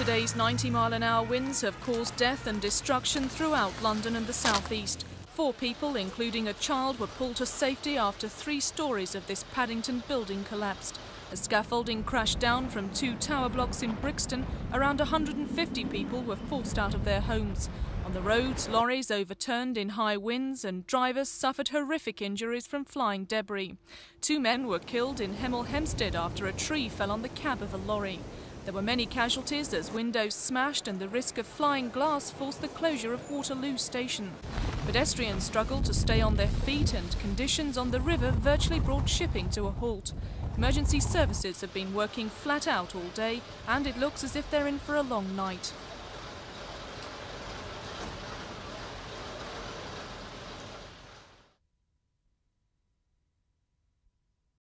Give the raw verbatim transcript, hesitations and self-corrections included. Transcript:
Yesterday's ninety mile an hour winds have caused death and destruction throughout London and the southeast. Four people, including a child, were pulled to safety after three stories of this Paddington building collapsed. As scaffolding crashed down from two tower blocks in Brixton, around one hundred fifty people were forced out of their homes. On the roads, lorries overturned in high winds and drivers suffered horrific injuries from flying debris. Two men were killed in Hemel Hempstead after a tree fell on the cab of a lorry. There were many casualties as windows smashed and the risk of flying glass forced the closure of Waterloo Station. Pedestrians struggled to stay on their feet and conditions on the river virtually brought shipping to a halt. Emergency services have been working flat out all day and it looks as if they're in for a long night.